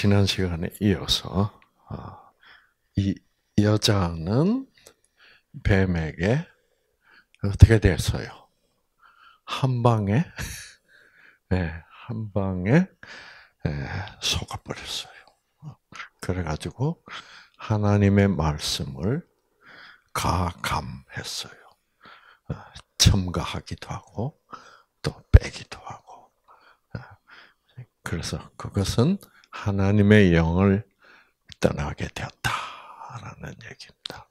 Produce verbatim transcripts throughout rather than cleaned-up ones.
지난 시간에 이어서 이 여자는 뱀에게 어떻게 됐어요? 한 방에, 네, 한 방에 속아버렸어요. 그래가지고 하나님의 말씀을 가감했어요. 첨가하기도 하고 또 빼기도 하고. 그래서 그것은 하나님의 영을 떠나게 되었다라는 얘기입니다.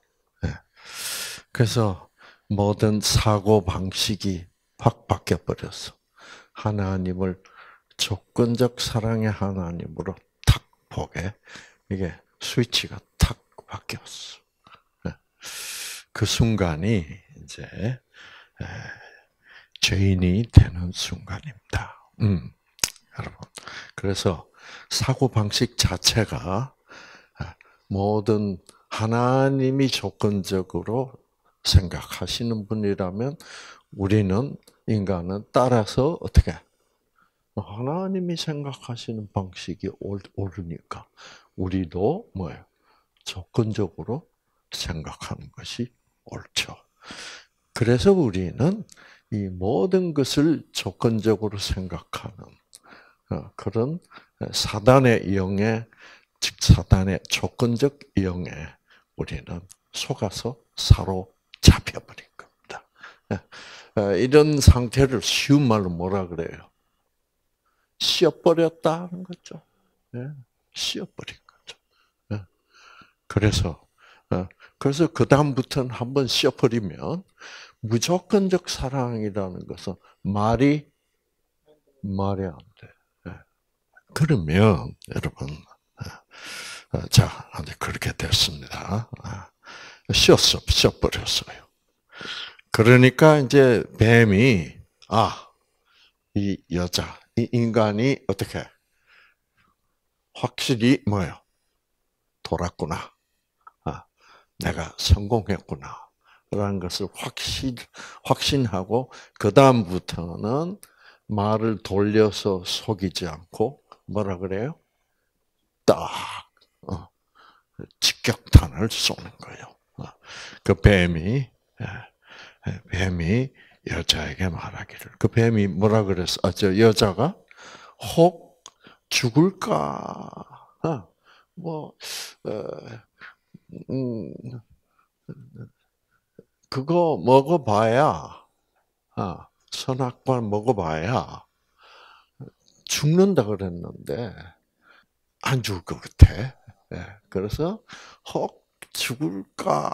그래서 모든 사고 방식이 확 바뀌어 버렸어. 하나님을 조건적 사랑의 하나님으로 탁 보게 이게 스위치가 탁 바뀌었어. 그 순간이 이제 죄인이 되는 순간입니다. 음, 여러분. 그래서 사고 방식 자체가 모든 하나님이 조건적으로 생각하시는 분이라면 우리는 인간은 따라서 어떻게 하나님이 생각하시는 방식이 옳으니까 우리도 뭐예요? 조건적으로 생각하는 것이 옳죠. 그래서 우리는 이 모든 것을 조건적으로 생각하는 그런 사단의 영에 즉 사단의 조건적 영에 우리는 속아서 사로잡혀 버린 겁니다. 이런 상태를 쉬운 말로 뭐라 그래요? 씌어버렸다는 거죠. 씌어버린 거죠. 그래서 그래서 그 다음부터는 한번 씌어버리면 무조건적 사랑이라는 것은 말이 말이 안 돼. 그러면 여러분, 자 이제 그렇게 됐습니다. 씌었어, 씌어버렸어요. 그러니까 이제 뱀이 아 이 여자, 이 인간이 어떻게 확실히 뭐예요? 돌았구나. 아, 내가 성공했구나. 라는 것을 확신 확신하고 그 다음부터는 말을 돌려서 속이지 않고 뭐라 그래요? 딱 어, 직격탄을 쏘는 거예요. 그 뱀이 뱀이 여자에게 말하기를 그 뱀이 뭐라 그랬어? 아, 저 여자가 혹 죽을까? 어, 뭐 어, 음, 그거 먹어봐야 아, 선악과 먹어봐야 죽는다 그랬는데 안 죽을 것 같아. 그래서 혹 죽을까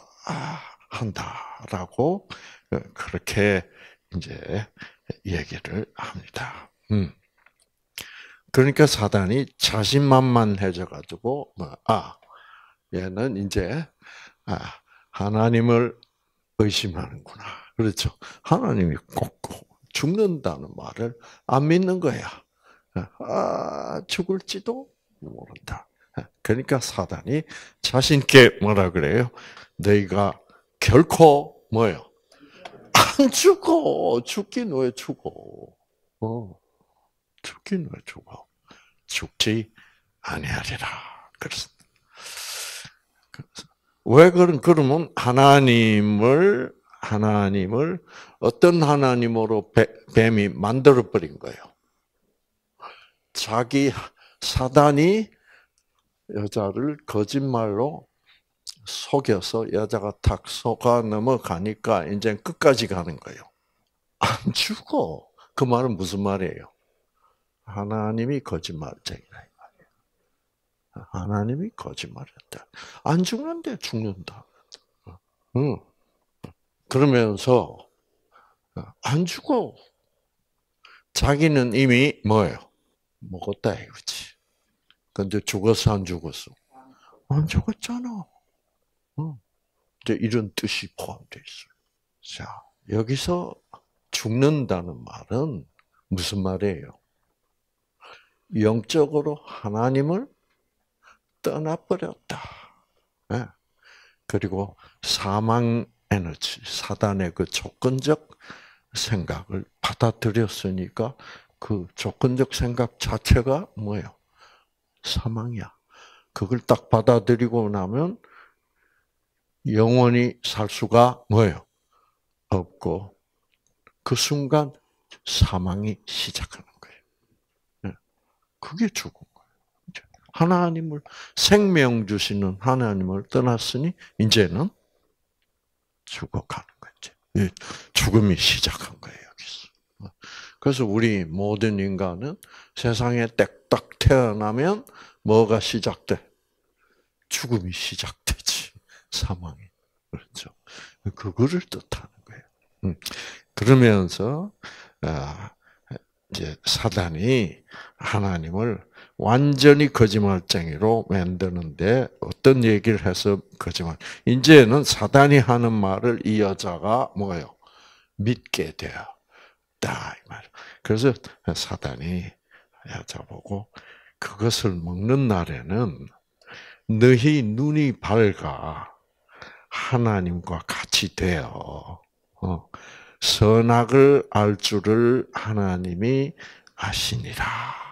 한다라고 그렇게 이제 얘기를 합니다. 음. 그러니까 사단이 자신만만해져 가지고 뭐, 아 얘는 이제 아, 하나님을 의심하는구나. 그렇죠. 하나님이 꼭 죽는다는 말을 안 믿는 거야. 아, 죽을지도 모른다. 그러니까 사단이 자신께 뭐라 그래요? 너희가 결코 뭐요? 안 죽어. 죽긴 왜 죽어? 어, 죽긴 왜 죽어? 죽지 아니하리라. 그렇습니다. 왜 그런 그러면 하나님을 하나님을 어떤 하나님으로 뱀이 만들어 버린 거예요. 자기 사단이 여자를 거짓말로 속여서 여자가 탁 속아 넘어가니까 이제 끝까지 가는 거예요. 안 죽어. 그 말은 무슨 말이에요? 하나님이 거짓말쟁이라 이 말이에요. 하나님이 거짓말했다. 안 죽는데 죽는다. 응. 그러면서 안 죽어. 자기는 이미 뭐예요? 먹었다 이거지. 근데 죽었어 안 죽었어? 안 죽었잖아. 응. 이제 이런 뜻이 포함되어 있어요. 자, 여기서 죽는다는 말은 무슨 말이에요? 영적으로 하나님을 떠나버렸다. 네. 그리고 사망 에너지, 사단의 그 조건적 생각을 받아들였으니까 그 조건적 생각 자체가 뭐예요? 사망이야. 그걸 딱 받아들이고 나면 영원히 살 수가 뭐예요? 없고 그 순간 사망이 시작하는 거예요. 그게 죽은 거예요. 하나님을 생명 주시는 하나님을 떠났으니 이제는 죽어가는 거죠. 죽음이 시작한 거예요, 여기서. 그래서 우리 모든 인간은 세상에 딱 태어나면 뭐가 시작돼? 죽음이 시작되지. 사망이. 그렇죠. 그거를 뜻하는 거예요. 그러면서 이제 사단이 하나님을 완전히 거짓말쟁이로 만드는데 어떤 얘기를 해서 거짓말. 이제는 사단이 하는 말을 이 여자가 뭐예요? 믿게 되었다 이 말. 그래서 사단이 여자보고 그것을 먹는 날에는 너희 눈이 밝아 하나님과 같이 되어 선악을 알 줄을 하나님이 아시니라.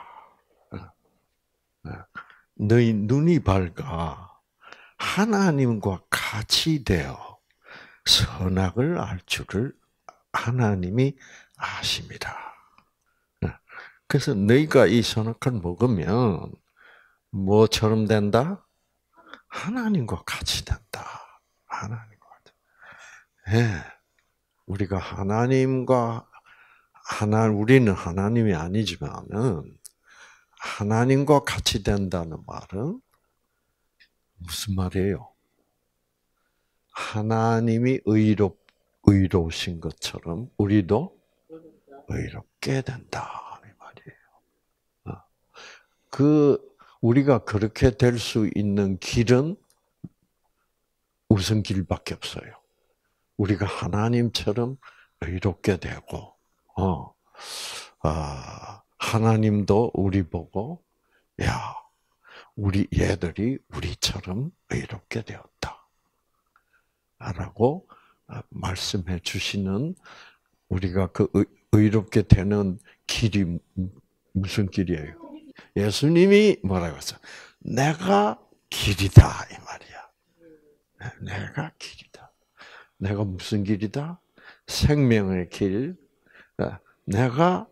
너희 눈이 밝아 하나님과 같이 되어 선악을 알 줄을 하나님이 아십니다. 그래서 너희가 이 선악을 먹으면 뭐처럼 된다? 하나님과 같이 된다. 하나님과 같이. 예. 우리가 하나님과 하나 우리는 하나님이 아니지만은 하나님과 같이 된다는 말은 무슨 말이에요? 하나님이 의롭 의로우신 것처럼 우리도 의롭게 된다 이 말이에요. 그 우리가 그렇게 될 수 있는 길은 무슨 길밖에 없어요. 우리가 하나님처럼 의롭게 되고, 어, 아, 하나님도 우리 보고, 야, 우리 얘들이 우리처럼 의롭게 되었다. 라고 말씀해 주시는 우리가 그 의롭게 되는 길이 무슨 길이에요? 예수님이 뭐라고 했어요? 내가 길이다 이 말이야. 내가 길이다. 내가 무슨 길이다? 생명의 길. 내가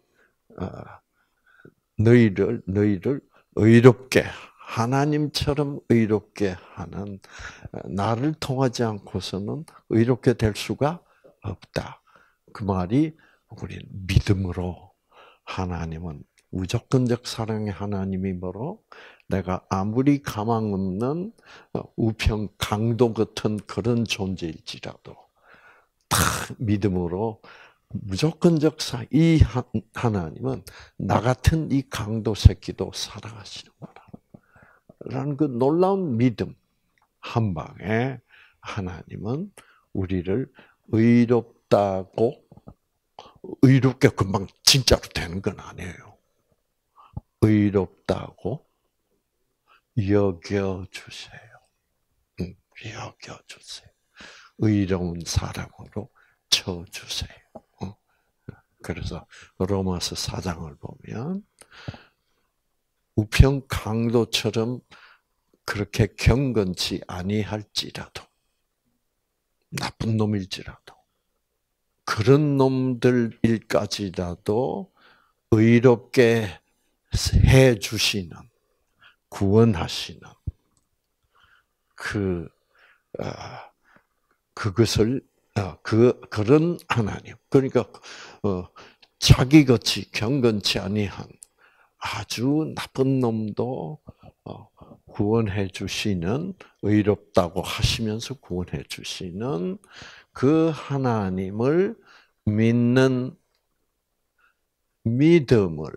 너희를 너희를 의롭게 하나님처럼 의롭게 하는 나를 통하지 않고서는 의롭게 될 수가 없다. 그 말이 우리 믿음으로 하나님은 무조건적 사랑의 하나님이므로 내가 아무리 가망 없는 우편 강도 같은 그런 존재일지라도 다 믿음으로 무조건적 사, 이 하나님은 나 같은 이 강도 새끼도 사랑하시는구나. 라는 그 놀라운 믿음 한 방에 하나님은 우리를 의롭다고 의롭게 금방 진짜로 되는 건 아니에요. 의롭다고 여겨주세요. 응, 여겨주세요. 의로운 사람으로 쳐주세요. 그래서 로마서 사 장을 보면 우편 강도처럼 그렇게 경건치 아니할지라도 나쁜 놈일지라도 그런 놈들일까지라도 의롭게 해 주시는 구원하시는 그 어, 그것을 어, 그 그런 하나님 그러니까 어, 자기같이 경건치 아니한 아주 나쁜 놈도 어, 구원해 주시는 의롭다고 하시면서 구원해 주시는 그 하나님을 믿는 믿음을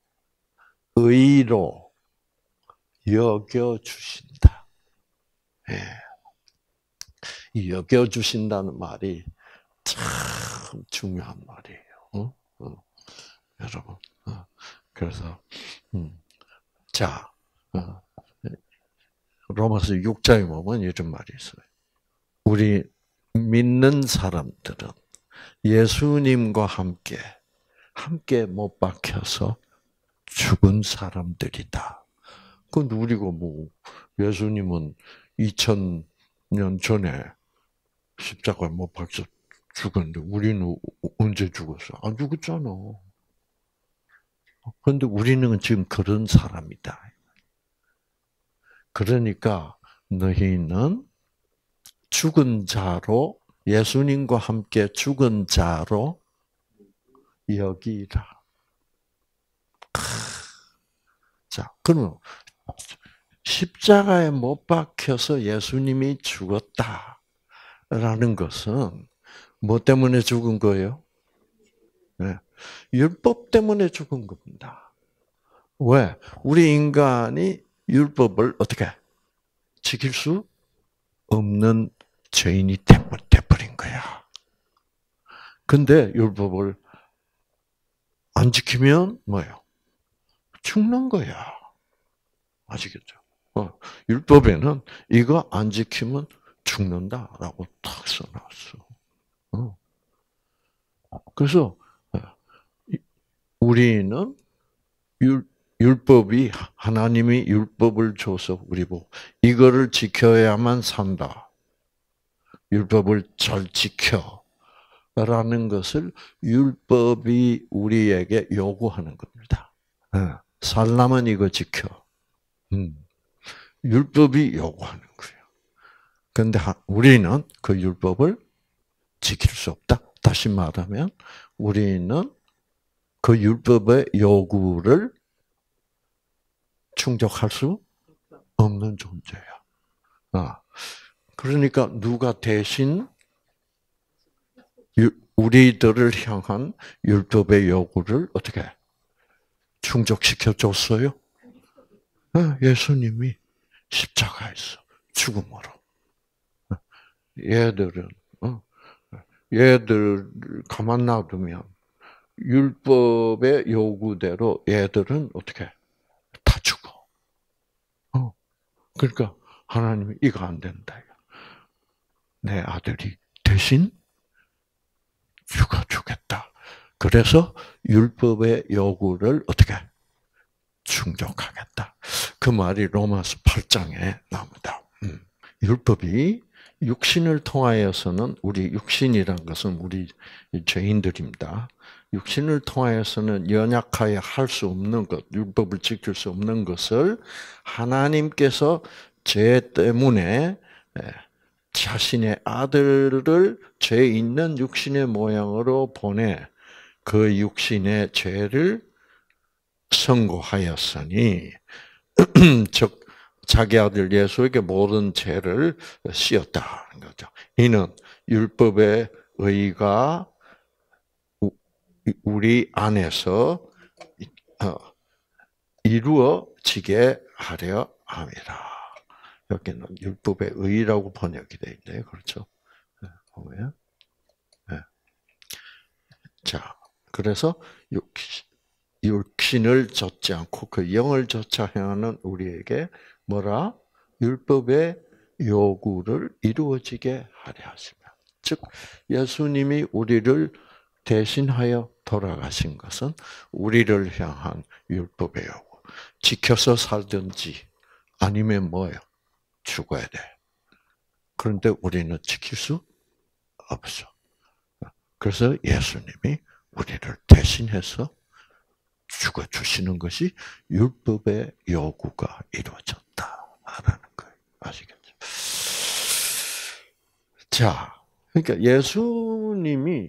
의로 여겨 주신다. 예. 이 여겨 주신다는 말이 참 중요한 말이에요. 어? 어. 여러분. 어. 그래서 음. 자, 어. 로마서 육 장에 보면 이런 말이 있어요. 우리 믿는 사람들은 예수님과 함께 함께 못 박혀서 죽은 사람들이다. 근데 우리가 뭐 예수님은 이천 년 전에 십자가에 못 박혀 죽었는데 우리는 언제 죽었어? 안 죽었잖아. 그런데 우리는 지금 그런 사람이다. 그러니까 너희는 죽은 자로 예수님과 함께 죽은 자로 여기라. 자, 그러면 십자가에 못 박혀서 예수님이 죽었다라는 것은 뭐 때문에 죽은 거예요? 네. 율법 때문에 죽은 겁니다. 왜? 우리 인간이 율법을 어떻게 지킬 수 없는 죄인이 돼버린 거야. 근데 율법을 안 지키면 뭐예요? 죽는 거야. 아시겠죠? 어, 율법에는 이거 안 지키면 죽는다라고 탁 써놨어. 어. 그래서 우리는 율, 율법이 하나님이 율법을 줘서 우리 보고 이거를 지켜야만 산다. 율법을 잘 지켜라는 것을 율법이 우리에게 요구하는 겁니다. 살려면 이거 지켜. 음. 율법이 요구하는 거예요. 그런데 우리는 그 율법을 지킬 수 없다. 다시 말하면 우리는 그 율법의 요구를 충족할 수 없는 존재야. 아, 그러니까 누가 대신 우리들을 향한 율법의 요구를 어떻게 충족시켜 줬어요? 예수님이 십자가에서 죽음으로. 얘들은 얘들 가만 놔두면 율법의 요구대로 얘들은 어떻게 다 죽어. 어. 그러니까 하나님이 이거 안 된다. 내 아들이 대신 죽어주겠다. 그래서 율법의 요구를 어떻게 충족하겠다. 그 말이 로마서 팔 장에 나옵니다. 음. 율법이 육신을 통하여서는 우리 육신이란 것은 우리 죄인들입니다. 육신을 통하여서는 연약하여 할 수 없는 것, 율법을 지킬 수 없는 것을 하나님께서 죄 때문에 자신의 아들을 죄 있는 육신의 모양으로 보내 그 육신의 죄를 선고하였으니 즉 자기 아들 예수에게 모든 죄를 씌었다는 거죠. 이는 율법의 의가 우리 안에서 이루어지게 하려 함이라. 여기는 율법의 의라고 번역이 되어 있네요. 그렇죠? 보면. 네. 자, 그래서 육신을 좇지 않고 그 영을 좇아 행하는 우리에게 뭐라? 율법의 요구를 이루어지게 하려 하시며. 즉, 예수님이 우리를 대신하여 돌아가신 것은 우리를 향한 율법의 요구. 지켜서 살든지 아니면 뭐예요? 죽어야 돼. 그런데 우리는 지킬 수 없어. 그래서 예수님이 우리를 대신해서 죽어주시는 것이 율법의 요구가 이루어졌다라는 거예요. 아시겠죠? 자, 그러니까 예수님이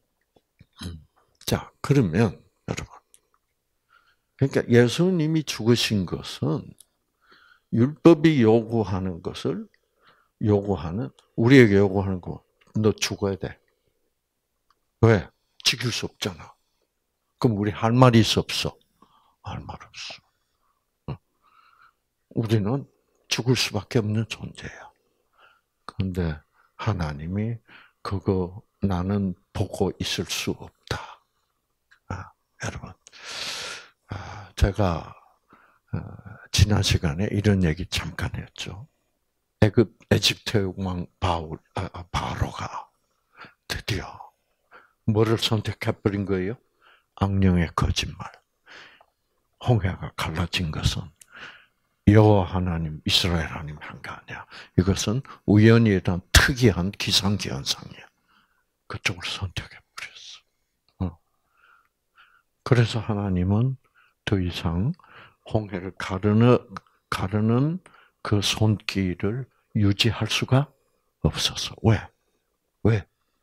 자, 그러면 여러분, 그러니까 예수님이 죽으신 것은 율법이 요구하는 것을 요구하는 우리에게 요구하는 거, 너 죽어야 돼. 왜? 지킬 수 없잖아. 그럼 우리 할 말이 있어 없어? 할 말 없어. 우리는 죽을 수밖에 없는 존재야. 그런데 하나님이 그거 나는 보고 있을 수 없다. 아, 여러분, 아, 제가 어, 지난 시간에 이런 얘기 잠깐 했죠. 애굽 에집트의 왕 바울 아, 바로가 드디어 뭐를 선택해버린 거예요? 악령의 거짓말. 홍해가 갈라진 것은 여호와 하나님, 이스라엘 하나님 한 거 아니야. 이것은 우연이란 특이한 기상기현상이야. 그쪽을 선택해 버렸어. 어. 그래서 하나님은 더 이상 홍해를 가르는 가르는 그 손길을 유지할 수가 없었어. 왜? 왜?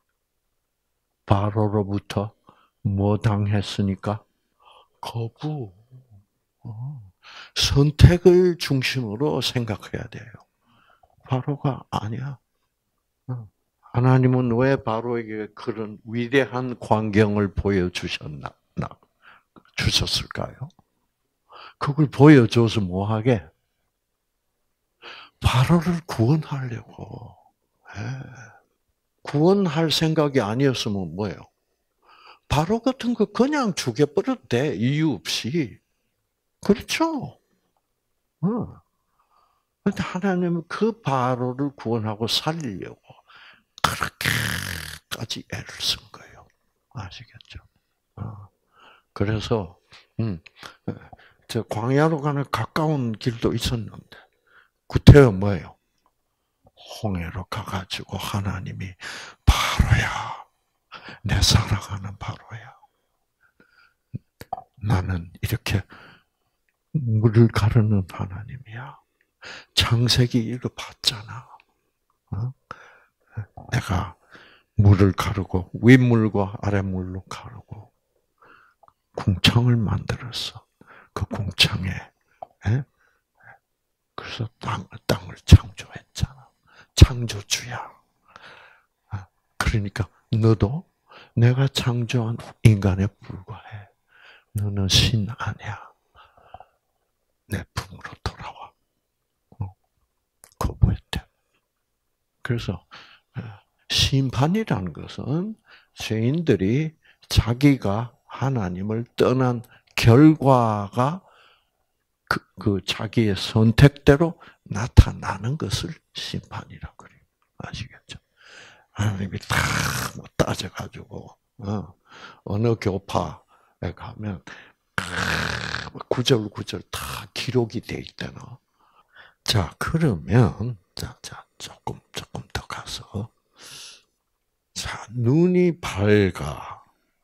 바로로부터 뭐 당했으니까? 거부. 어. 선택을 중심으로 생각해야 돼요. 바로가 아니야. 어. 하나님은 왜 바로에게 그런 위대한 광경을 보여주셨나, 주셨을까요? 그걸 보여줘서 뭐하게? 바로를 구원하려고. 예. 구원할 생각이 아니었으면 뭐예요? 바로 같은 거 그냥 죽여버려도 돼. 이유 없이. 그렇죠? 어. 근데 하나님은 그 바로를 구원하고 살리려고 그렇게까지 애를 쓴 거예요. 아시겠죠? 어. 그래서, 음, 저 광야로 가는 가까운 길도 있었는데, 구태여 뭐예요? 홍해로 가가지고 하나님이 바로야. 내 살아가는 바로야. 나는 이렇게 물을 가르는 하나님이야. 창세기 이거 봤잖아. 어? 내가 물을 가르고 윗물과 아랫물로 가르고 궁창을 만들었어. 그 궁창에 에? 그래서 땅, 땅을 창조했잖아. 창조주야. 그러니까 너도 내가 창조한 인간에 불과해. 너는 신 아니야. 내 품으로 돌아와. 거부했대. 그래서 심판이라는 것은 죄인들이 자기가 하나님을 떠난 결과가 그, 그 자기의 선택대로 나타나는 것을 심판이라고 그래요. 아시겠죠? 하나님이 다 따져가지고 어, 어느 교파에 가면 구절 구절 다 기록이 돼 있대요. 자, 그러면 자, 자 조금 조금 더 가서 자, 눈이 밝아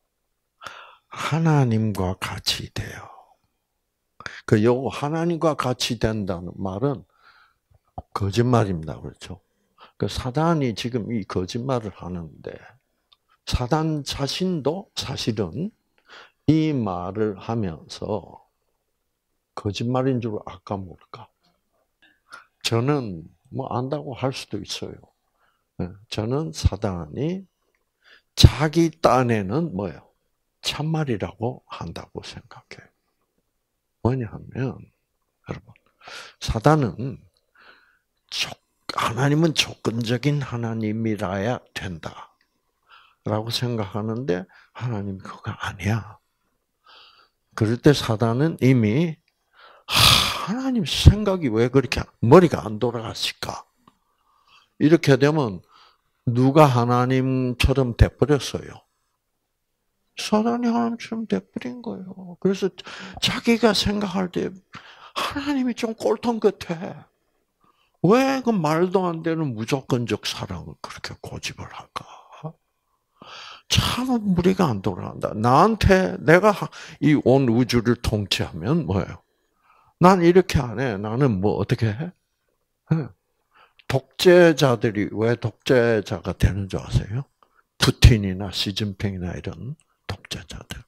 하나님과 같이 돼요. 그 요 하나님과 같이 된다는 말은 거짓말입니다. 그렇죠? 그 사단이 지금 이 거짓말을 하는데 사단 자신도 사실은 이 말을 하면서 거짓말인 줄 알까 모를까? 저는 뭐 안다고 할 수도 있어요. 저는 사단이 자기 딴에는 뭐예요? 참말이라고 한다고 생각해요. 뭐냐면 여러분 사단은 하나님은 조건적인 하나님이라야 된다. 라고 생각하는데 하나님 그거 아니야. 그럴 때 사단은 이미 하나님 생각이 왜 그렇게 머리가 안 돌아갔을까? 이렇게 되면 누가 하나님처럼 돼버렸어요. 사단이 하나님처럼 돼버린 거예요. 그래서 자기가 생각할 때 하나님이 좀 꼴통 같아. 왜 그 말도 안 되는 무조건적 사랑을 그렇게 고집을 할까? 참 무리가 안 돌아간다. 나한테 내가 이 온 우주를 통치하면 뭐예요? 난 이렇게 안 해. 나는 뭐 어떻게 해? 독재자들이 왜 독재자가 되는 줄 아세요? 푸틴이나 시진핑이나 이런 독재자들.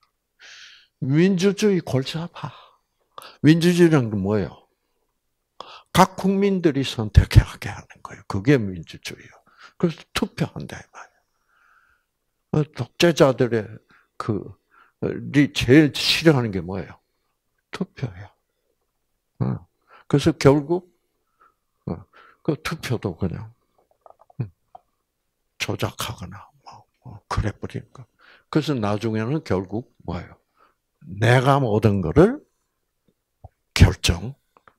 민주주의 골치 아파. 민주주의란 게 뭐예요? 각 국민들이 선택하게 하는 거예요. 그게 민주주의예요. 그래서 투표한다 이 말이에요. 독재자들의 그이 제일 싫어하는 게 뭐예요? 투표예요. 그래서 결국 그 투표도 그냥 조작하거나 뭐 그래 버리는 거. 그래서 나중에는 결국 뭐예요? 내가 모든 거를 결정해서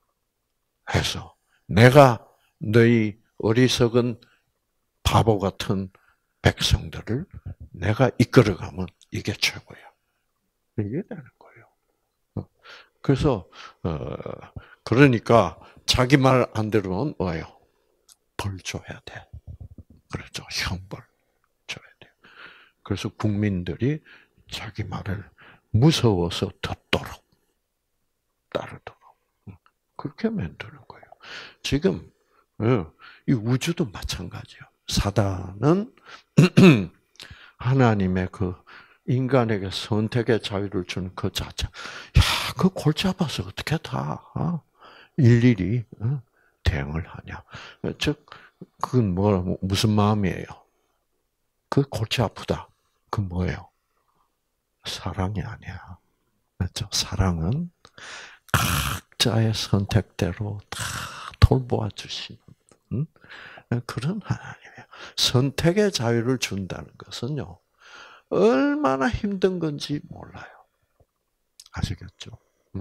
내가 너희 어리석은 바보 같은 백성들을 내가 이끌어가면 이게 최고야. 이게 되는 거예요. 그래서 어, 그러니까 자기 말 안 들으면 뭐예요? 벌 줘야 돼. 그렇죠. 형벌 줘야 돼. 그래서 국민들이 자기 말을 무서워서 듣도록 따르도록 그렇게 만드는 거예요. 지금 이 우주도 마찬가지예요. 사단은 하나님의 그 인간에게 선택의 자유를 주는 그 자체. 야, 그 골치 아파서 어떻게 다 어? 일일이 어? 대응을 하냐. 즉, 그건 뭐, 무슨 마음이에요? 그 골치 아프다. 그 뭐예요? 사랑이 아니야. 그렇죠? 사랑은 각자의 선택대로 다 돌보아 주시는 응? 그런 하나님이에요. 선택의 자유를 준다는 것은요. 얼마나 힘든 건지 몰라요. 아시겠죠?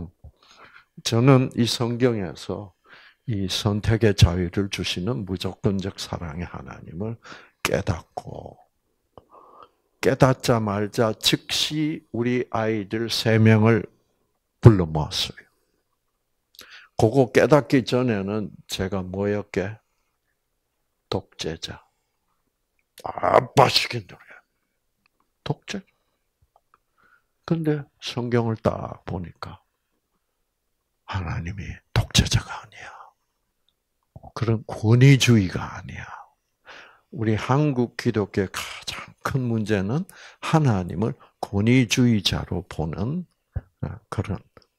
저는 이 성경에서 이 선택의 자유를 주시는 무조건적 사랑의 하나님을 깨닫고 깨닫자마자 즉시 우리 아이들 세 명을 불러 모았어요. 그거 깨닫기 전에는 제가 뭐였게? 독재자. 아빠 시킨 대로 해. 독재. 근데 성경을 딱 보니까 하나님이 독재자가 아니야. 그런 권위주의가 아니야. 우리 한국 기독교의 가장 큰 문제는 하나님을 권위주의자로 보는 그런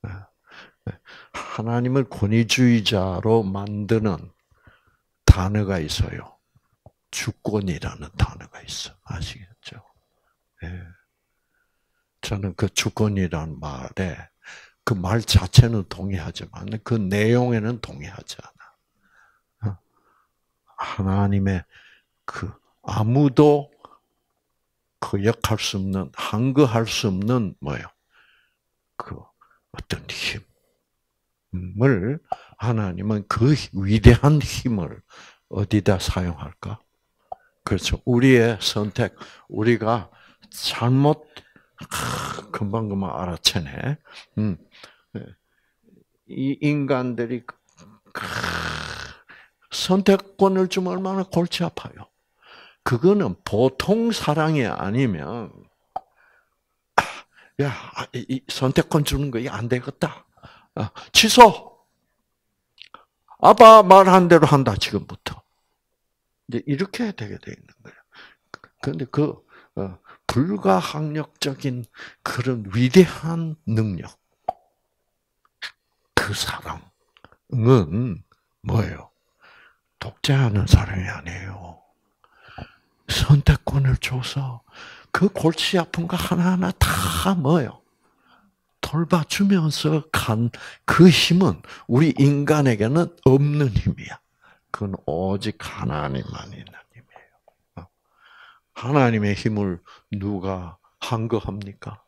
하나님을 권위주의자로 만드는 단어가 있어요. 주권이라는 단어가 있어. 아시겠죠? 예. 저는 그 주권이라는 말에 그 말 자체는 동의하지만 그 내용에는 동의하지 않아. 하나님의 그 아무도 그 역할 수 없는 한거할 수 없는 뭐예요? 그 어떤 힘을 하나님은 그 위대한 힘을 어디다 사용할까? 그렇죠. 우리의 선택, 우리가 잘못 금방 금방 알아채네. 음. 이 인간들이 선택권을 주면 얼마나 골치 아파요. 그거는 보통 사랑이 아니면 야, 이 선택권 주는 거 안 되겠다. 취소. 아빠 말한 대로 한다 지금부터. 이제 이렇게 되게 돼 있는 거예요. 그런데 그 불가항력적인 그런 위대한 능력, 그 사랑은 뭐예요? 독재하는 사랑이 아니에요. 선택권을 줘서 그 골치 아픈 거 하나하나 다 뭐예요? 돌봐주면서 간 그 힘은 우리 인간에게는 없는 힘이야. 그건 오직 하나님만 있는 힘이에요. 하나님의 힘을 누가 한거합니까?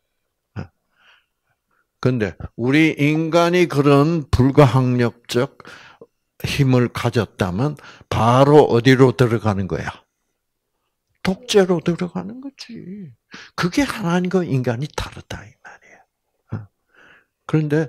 그런데 우리 인간이 그런 불가항력적 힘을 가졌다면 바로 어디로 들어가는 거야? 독재로 들어가는 거지. 그게 하나님과 인간이 다르다 이 말이에요. 그런데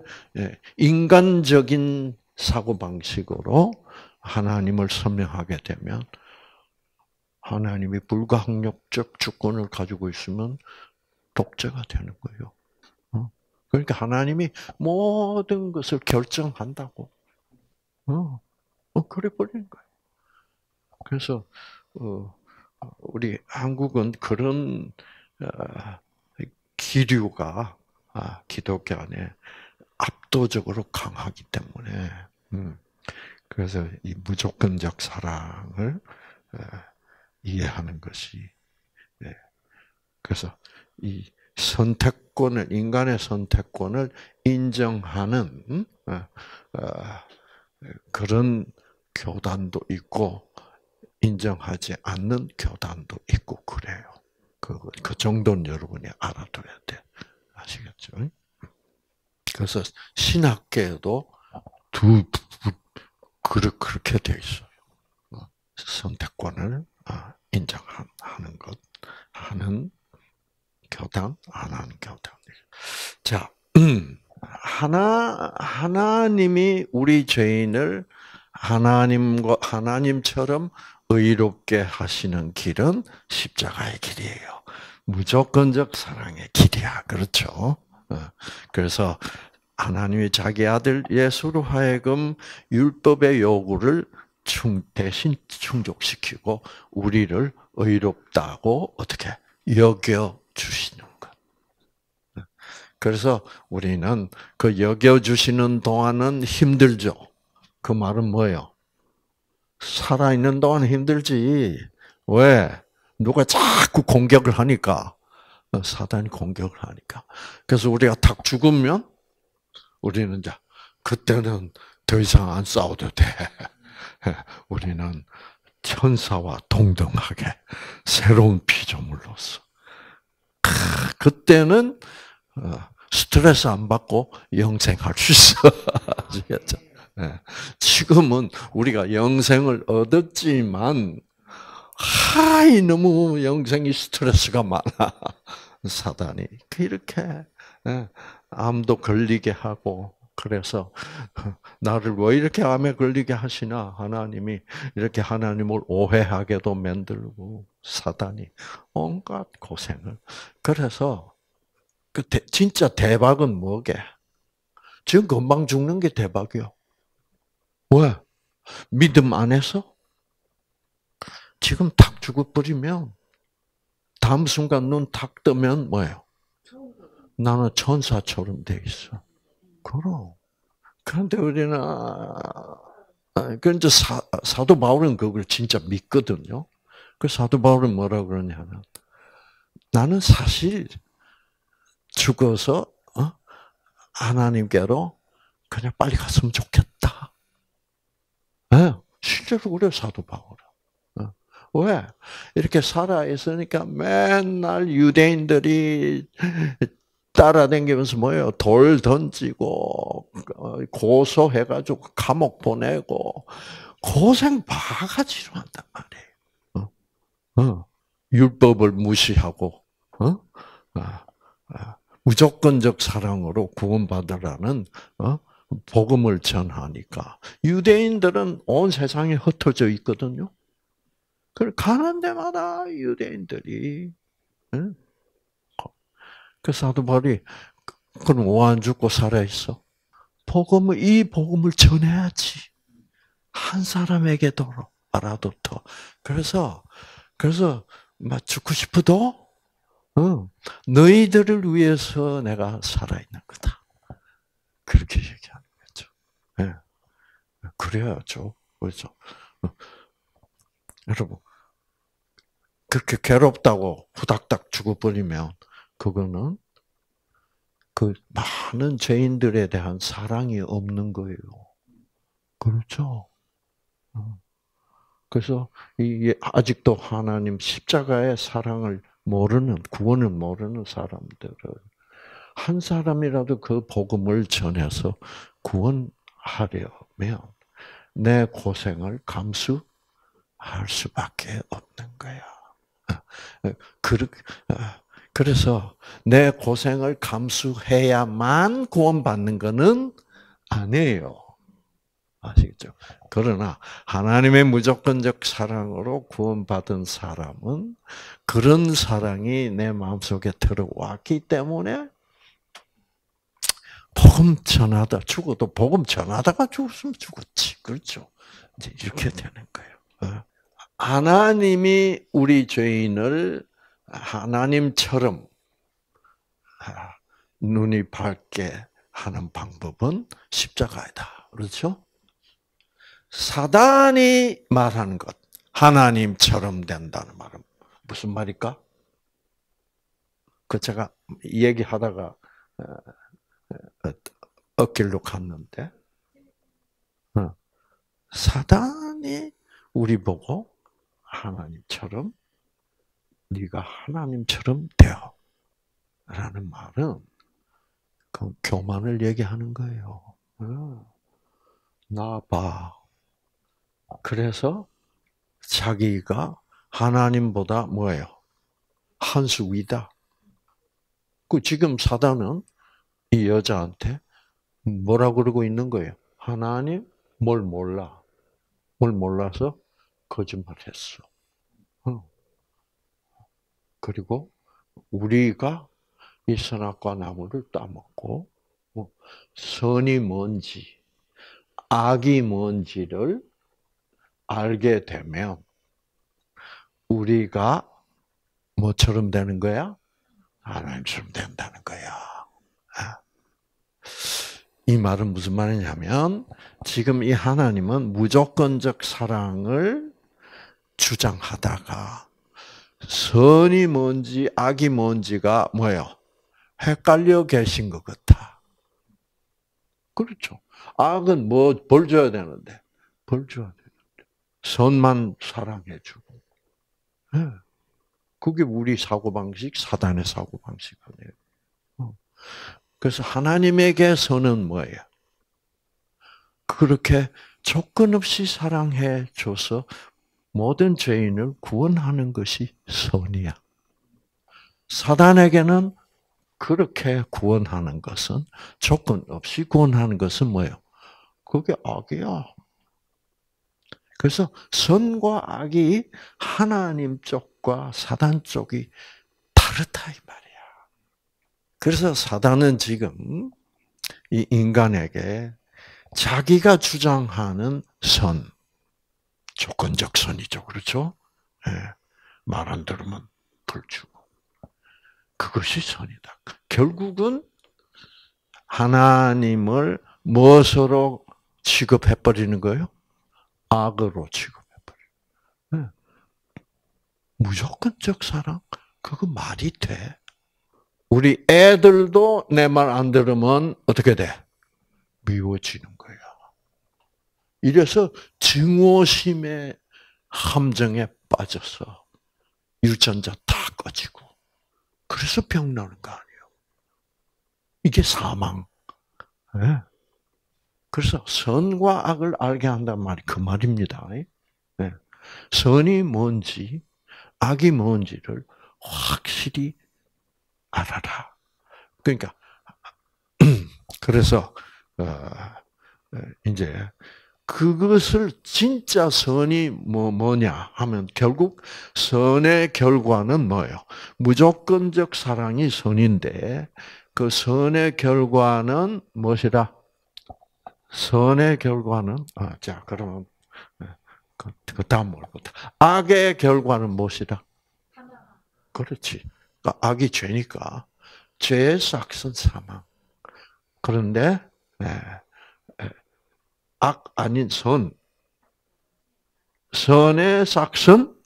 인간적인 사고 방식으로 하나님을 설명하게 되면 하나님이 불가항력적 주권을 가지고 있으면 독재가 되는 거예요. 그러니까 하나님이 모든 것을 결정한다고. 어, 어 그래 버리는 거예요. 그래서 어, 우리 한국은 그런 기류가 기독교 안에 압도적으로 강하기 때문에, 그래서 이 무조건적 사랑을 이해하는 것이, 그래서 이 선택권을, 인간의 선택권을 인정하는 그런 교단도 있고, 인정하지 않는 교단도 있고 그래요. 그, 그 정도는 여러분이 알아둬야 돼. 아시겠죠? 그래서 신학계에도 두, 그렇게 돼 있어요. 선택권을 인정하는 것, 하는 교단, 안 하는 교단. 자, 음, 하나 하나님이 우리 죄인을 하나님과 하나님처럼 의롭게 하시는 길은 십자가의 길이에요. 무조건적 사랑의 길이야. 그렇죠? 그래서 하나님이 자기 아들 예수로 하여금 율법의 요구를 충, 대신 충족시키고 우리를 의롭다고 어떻게 여겨 주시는 것. 그래서 우리는 그 여겨 주시는 동안은 힘들죠. 그 말은 뭐예요? 살아 있는 동안 힘들지. 왜? 누가 자꾸 공격을 하니까. 사단이 공격을 하니까. 그래서 우리가 탁 죽으면 우리는 이제 그때는 더 이상 안 싸워도 돼. 우리는 천사와 동등하게 새로운 피조물로서. 그때는 스트레스 안 받고 영생할 수 있어. 아시겠죠? 지금은 우리가 영생을 얻었지만 하이 너무 영생이 스트레스가 많아. 사단이 이렇게 암도 걸리게 하고 그래서 나를 왜 이렇게 암에 걸리게 하시나 하나님이 이렇게 하나님을 오해하게도 만들고 사단이 온갖 고생을 그래서 그 대, 진짜 대박은 뭐게? 지금 금방 죽는 게 대박이요. 왜? 믿음 안에서 지금 탁 죽어버리면 다음 순간 눈 탁 뜨면 뭐예요? 나는 천사처럼 돼 있어. 그럼. 그런데 우리는 그런데 사, 사도 바울은 그걸 진짜 믿거든요. 그 사도 바울은 뭐라 그러냐면 나는 사실 죽어서 어? 하나님께로 그냥 빨리 갔으면 좋겠다. 네, 실제로 그래 사도 바울은. 어. 왜? 이렇게 살아 있으니까 맨날 유대인들이 따라다니면서 뭐예요? 돌 던지고 고소해가지고 감옥 보내고 고생 바가지로 한단 말이에요. 어? 어. 율법을 무시하고 어? 아, 아. 무조건적 사랑으로 구원받으라는 어? 복음을 전하니까 유대인들은 온 세상에 흩어져 있거든요. 그 가는 데마다 유대인들이 응? 그 사도 바울이 그럼 왜 안 죽고 살아 있어? 복음을 이 복음을 전해야지 한 사람에게도 알아도 더. 그래서 그래서 막 죽고 싶어도 어, 너희들을 위해서 내가 살아 있는 거다. 그렇게 얘기하는 거죠. 네. 그래야죠. 그렇죠. 여러분 그렇게 괴롭다고 후닥닥 죽어버리면 그거는 그 많은 죄인들에 대한 사랑이 없는 거예요. 그렇죠. 그래서 이게 아직도 하나님 십자가의 사랑을 모르는 구원을 모르는 사람들을 한 사람이라도 그 복음을 전해서 구원하려면 내 고생을 감수할 수밖에 없는 거야. 그래서 내 고생을 감수해야만 구원받는 것은 아니에요. 아시겠죠? 그러나 하나님의 무조건적 사랑으로 구원받은 사람은 그런 사랑이 내 마음속에 들어왔기 때문에 복음 전하다 죽어도 복음 전하다가 죽었으면 죽었지. 그렇죠? 이제 이렇게 되는 거예요. 하나님이 우리 죄인을 하나님처럼 눈이 밝게 하는 방법은 십자가이다. 그렇죠? 사단이 말하는 것, 하나님처럼 된다는 말은 무슨 말일까? 그 제가 얘기하다가 엇길로 갔는데, 사단이 우리 보고 하나님처럼, 네가 하나님처럼 되어. 라는 말은 그 교만을 얘기하는 거예요. 나 봐. 그래서 자기가 하나님보다 뭐예요? 한 수 위다. 그 지금 사단은 이 여자한테 뭐라 그러고 있는 거예요? 하나님 뭘 몰라. 뭘 몰라서 거짓말했어. 어. 그리고 우리가 이 선악과 나무를 따먹고 뭐 선이 뭔지 악이 뭔지를 알게 되면 우리가 뭐처럼 되는 거야? 하나님처럼 된다는 거야. 이 말은 무슨 말이냐면 지금 이 하나님은 무조건적 사랑을 주장하다가 선이 뭔지 악이 뭔지가 뭐예요? 헷갈려 계신 것 같아. 그렇죠. 악은 뭐 벌 줘야 되는데 벌 줘야 되는데 선만 사랑해주고. 네. 그게 우리 사고방식, 사단의 사고방식 아니에요. 그래서 하나님에게 선은 뭐예요? 그렇게 조건 없이 사랑해 줘서 모든 죄인을 구원하는 것이 선이야. 사단에게는 그렇게 구원하는 것은 조건 없이 구원하는 것은 뭐예요? 그게 악이야. 그래서 선과 악이 하나님 쪽과 사단 쪽이 다르다 이 말이야. 그래서 사단은 지금 이 인간에게 자기가 주장하는 선, 조건적 선이죠. 그렇죠? 네. 말 안 들으면 벌 주고. 그것이 선이다. 결국은 하나님을 무엇으로 취급해버리는 거예요? 악으로 취급해버려요. 네. 무조건적 사랑? 그거 말이 돼? 우리 애들도 내 말 안 들으면 어떻게 돼? 미워지는 거야. 이래서 증오심의 함정에 빠져서 유전자 다 꺼지고 그래서 병 나는 거 아니에요. 이게 사망. 네. 그래서 선과 악을 알게 한단 말이 그 말입니다. 네. 선이 뭔지 악이 뭔지를 확실히 알아라. 그러니까 그래서 이제 그것을 진짜 선이 뭐 뭐냐 하면 결국 선의 결과는 뭐예요? 무조건적 사랑이 선인데 그 선의 결과는 무엇이라? 선의 결과는 아, 자 그러면 그, 그 다음 뭐부터 악의 결과는 무엇이라? 그렇지. 그러니까 악이 죄니까 죄의 삭은 사망. 그런데 네, 악 아닌 선, 선의 삭은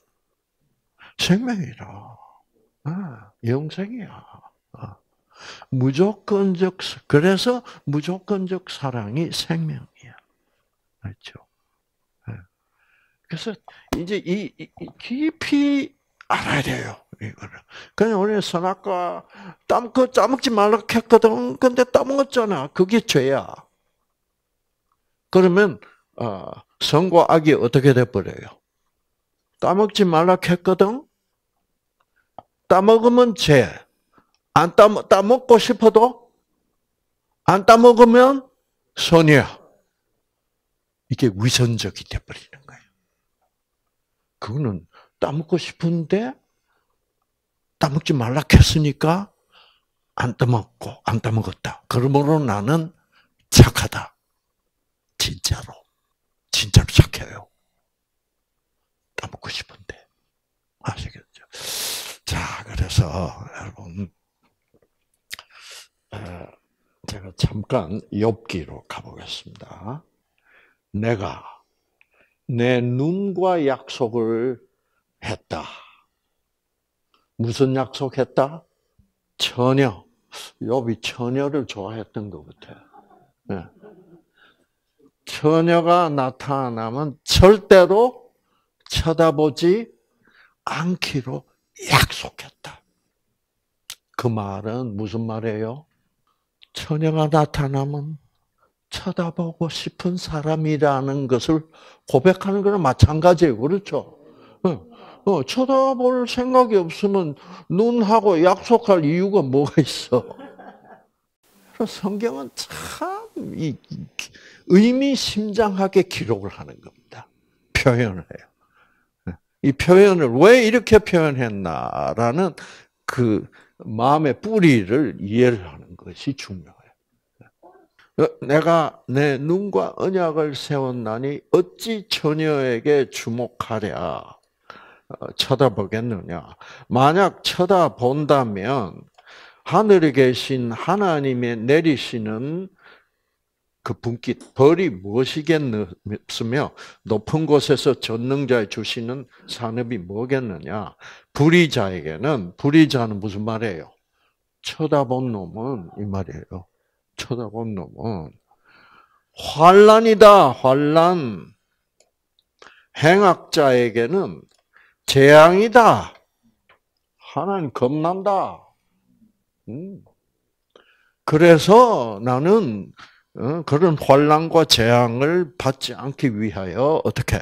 생명이라. 아, 영생이야. 아, 무조건적 그래서 무조건적 사랑이 생명이야. 그렇죠? 네. 그래서 이제 이, 이 깊이 알아야 돼요. 이거를. 그냥 우리 선악과 따먹 따먹지 말라 했거든. 근데 따먹었잖아. 그게 죄야. 그러면 어, 선과 악이 어떻게 돼 버려요? 따먹지 말라 했거든. 따먹으면 죄. 안 따 따먹고 싶어도 안 따먹으면 선이야. 이게 위선적이 돼 버리는 거예요. 그거는 따먹고 싶은데 따먹지 말라 했으니까 안 따먹고 안 따먹었다. 그러므로 나는 착하다. 진짜로. 진짜로 착해요. 따먹고 싶은데. 아시겠죠? 자, 그래서 여러분 제가 잠깐 욥기로 가보겠습니다. 내가 내 눈과 약속을 했다. 무슨 약속했다? 처녀. 욥이 처녀를 좋아했던 것 같아. 네. 처녀가 나타나면 절대로 쳐다보지 않기로 약속했다. 그 말은 무슨 말이에요? 처녀가 나타나면 쳐다보고 싶은 사람이라는 것을 고백하는 거랑 마찬가지예요. 그렇죠? 어, 쳐다볼 생각이 없으면 눈하고 약속할 이유가 뭐가 있어? 성경은 참 이, 의미심장하게 기록을 하는 겁니다. 표현을 해요. 이 표현을 왜 이렇게 표현했나라는 그 마음의 뿌리를 이해를 하는 것이 중요해요. 내가 내 눈과 언약을 세웠나니 어찌 처녀에게 주목하랴 쳐다보겠느냐. 만약 쳐다본다면 하늘에 계신 하나님의 내리시는 그 분깃, 벌이 무엇이겠으며 높은 곳에서 전능자에 주시는 산업이 뭐겠느냐. 불의자에게는, 불의자는 무슨 말이에요? 쳐다본 놈은 이 말이에요. 쳐다본 놈은 환난이다. 환난. 행악자에게는 재앙이다. 하나님 겁난다. 음. 그래서 나는 그런 환난과 재앙을 받지 않기 위하여 어떻게?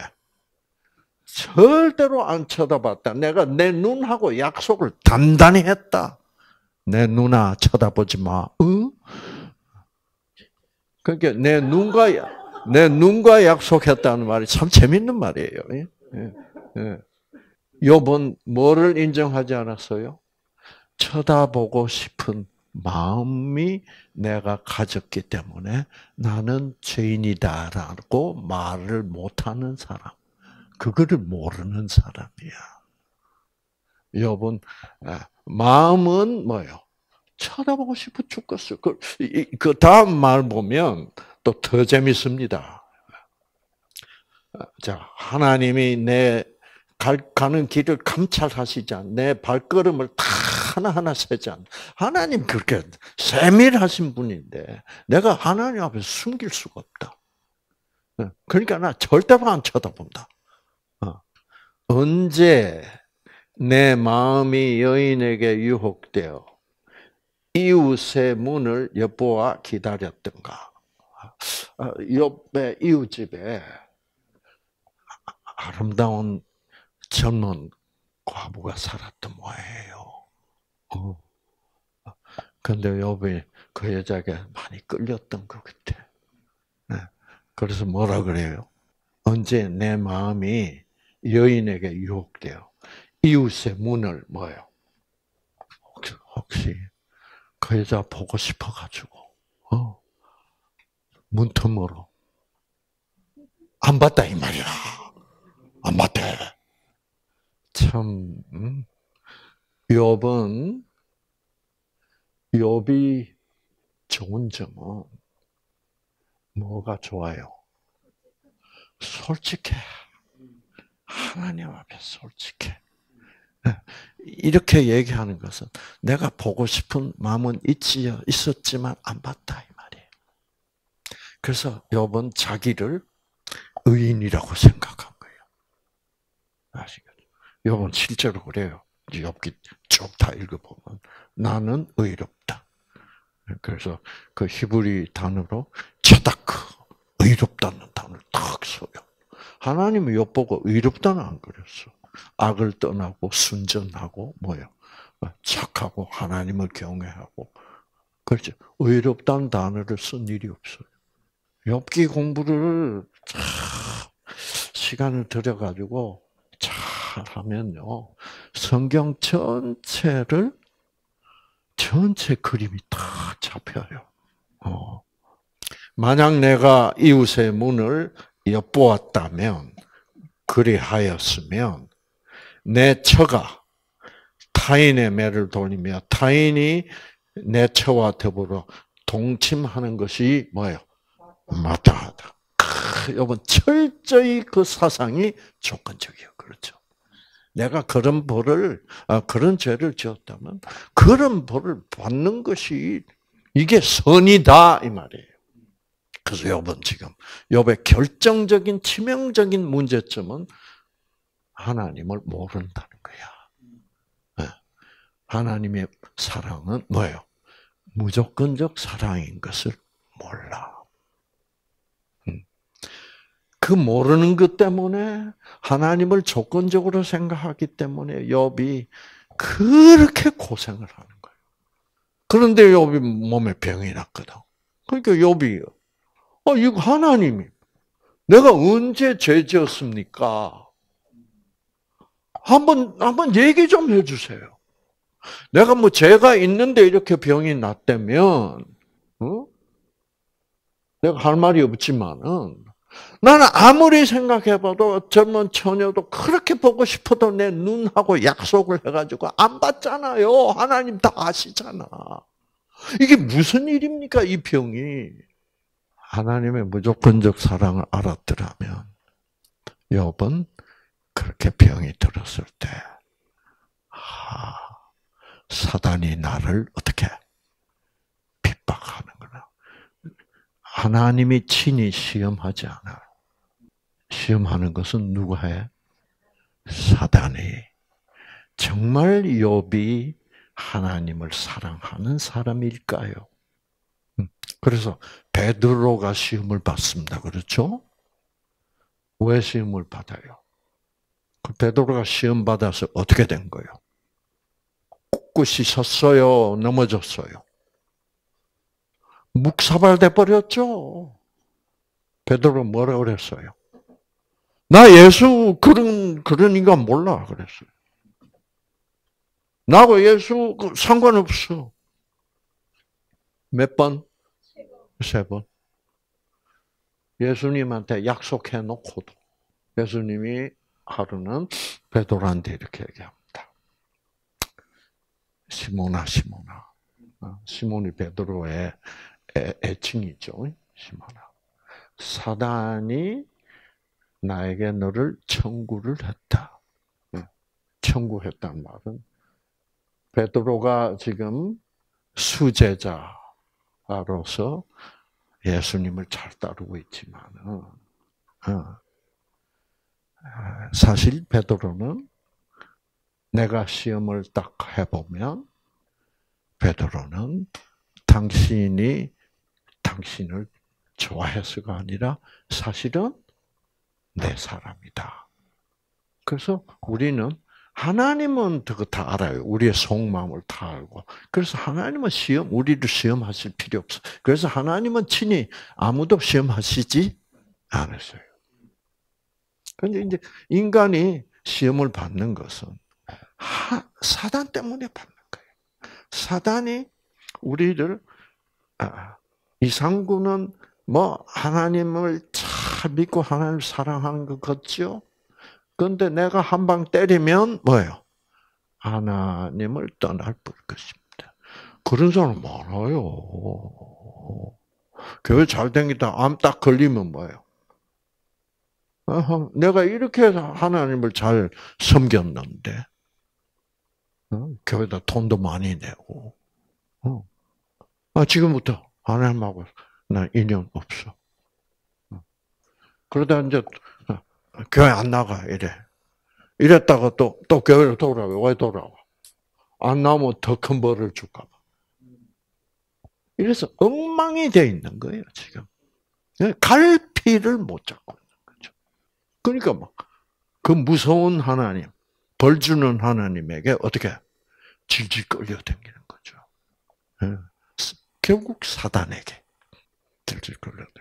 절대로 안 쳐다봤다. 내가 내 눈하고 약속을 단단히 했다. 내 눈아 쳐다보지 마. 응? 그러니까 내 눈과 내 눈과 약속했다는 말이 참 재밌는 말이에요. 예, 예. 욥은 뭐를 인정하지 않았어요? 쳐다보고 싶은 마음이 내가 가졌기 때문에 나는 죄인이다라고 말을 못하는 사람, 그거를 모르는 사람이야. 욥은 마음은 뭐요? 쳐다보고 싶어 죽겠어. 그, 그 다음 말 보면 또 더 재밌습니다. 자, 하나님이 내 갈, 가는 길을 감찰하시지 않, 내 발걸음을 다 하나하나 세지 않. 하나님 그렇게 세밀하신 분인데 내가 하나님 앞에 숨길 수가 없다. 그러니까 나 절대로 안 쳐다본다. 언제 내 마음이 여인에게 유혹되어 이웃의 문을 엿보아 기다렸던가. 옆에 이웃집에 아름다운 젊은 과부가 살았던 모양이에요. 그런데 욥이 그 여자에게 많이 끌렸던 것 같아. 그래서 뭐라 그래요? 언제 내 마음이 여인에게 유혹되어 이웃의 문을 뭐요? 혹시 그 여자 보고 싶어가지고 어, 문틈으로 안 봤다 이 말이야. 안 봤대. 참 음? 욥은 욥이 좋은 점은 뭐가 좋아요? 솔직해. 하나님 앞에 솔직해. 이렇게 얘기하는 것은 내가 보고 싶은 마음은 있지, 있었지만 안 봤다 이 말이에요. 그래서 욥은 자기를 의인이라고 생각한 거예요. 아시겠죠? 욥은 실제로 그래요. 욥기 쭉 다 읽어보면 나는 의롭다. 그래서 그 히브리 단어로 차다크, 의롭다는 단어를 딱 써요. 하나님은 욥 보고 의롭다는 안 그랬어. 악을 떠나고 순전하고 뭐요? 착하고 하나님을 경외하고 그렇죠. 의롭다는 단어를 쓴 일이 없어요. 욥기 공부를 시간을 들여가지고 잘하면요 성경 전체를 전체 그림이 다 잡혀요. 어. 만약 내가 이웃의 문을 엿보았다면 그리하였으면 내 처가 타인의 매를 돌리며 타인이 내 처와 더불어 동침하는 것이 뭐예요? 마땅하다. 여러분 철저히 그 사상이 조건적이에요. 그렇죠? 내가 그런 벌을 그런 죄를 지었다면 그런 벌을 받는 것이 이게 선이다 이 말이에요. 그래서 욥은 지금 욥의 결정적인 치명적인 문제점은 하나님을 모른다는 거야. 하나님의 사랑은 뭐예요? 무조건적 사랑인 것을 몰라. 그 모르는 것 때문에 하나님을 조건적으로 생각하기 때문에 욥이 그렇게 고생을 하는 거예요. 그런데 욥이 몸에 병이 났거든. 그러니까 욥이 어 이거 하나님이 내가 언제 죄 지었습니까? 한번 한번 얘기 좀 해주세요. 내가 뭐 죄가 있는데 이렇게 병이 났다면, 어? 내가 할 말이 없지만은 나는 아무리 생각해봐도 젊은 처녀도 그렇게 보고 싶어도 내 눈하고 약속을 해가지고 안 받잖아요. 하나님 다 아시잖아. 이게 무슨 일입니까, 이 병이? 하나님의 무조건적 사랑을 알았더라면 욥은 그렇게 병이 들었을 때 아, 사단이 나를 어떻게 핍박하는구나. 하나님이 친히 시험하지 않아요. 시험하는 것은 누가 해? 사단이. 정말 욥이 하나님을 사랑하는 사람일까요? 그래서 베드로가 시험을 받습니다. 그렇죠? 왜 시험을 받아요? 그 베드로가 시험 받아서 어떻게 된 거예요? 꿋꿋이 섰어요? 넘어졌어요? 묵사발돼 버렸죠. 베드로 뭐라 그랬어요? 나 예수 그런 그런 인간 몰라 그랬어요. 나하고 예수 상관없어. 몇 번? 세 번. 예수님한테 약속해 놓고도 예수님이 하루는 베드로한테 이렇게 얘기합니다. 시몬아, 시몬아. 시몬이 베드로의 애칭이죠. 시몬아. 사단이 나에게 너를 청구를 했다. 청구했단 말은 베드로가 지금 수제자로서 예수님을 잘 따르고 있지만은 사실 베드로는 내가 시험을 딱 해보면 베드로는 당신이 당신을 좋아해서가 아니라 사실은 내 사람이다. 그래서 우리는 하나님은 그거 다 알아요. 우리의 속마음을 다 알고. 그래서 하나님은 시험, 우리를 시험하실 필요 없어. 그래서 하나님은 친히 아무도 시험하시지 않으세요. 그런데 이제 인간이 시험을 받는 것은 하, 사단 때문에 받는 거예요. 사단이 우리를 아, 이상구는 뭐 하나님을 잘 믿고 하나님을 사랑하는 것 같죠? 그런데 내가 한 방 때리면 뭐예요? 하나님을 떠날 것입니다. 그런 사람 많아요. 교회 잘 다니다 암 딱 걸리면 뭐예요? 내가 이렇게 해서 하나님을 잘 섬겼는데 교회다 돈도 많이 내고 아, 지금부터 하나님하고 난 인연 없어. 그러다 이제 교회 안 나가 이래. 이랬다가 또, 또 교회로 돌아와. 왜 돌아와? 안 나오면 더 큰 벌을 줄까 봐. 이래서 엉망이 돼 있는 거예요, 지금. 갈피를 못 잡고 있는 거죠. 그러니까 막, 그 무서운 하나님, 벌 주는 하나님에게 어떻게 질질 끌려다니는 거죠. 결국 사단에게 질질 끌려다니는.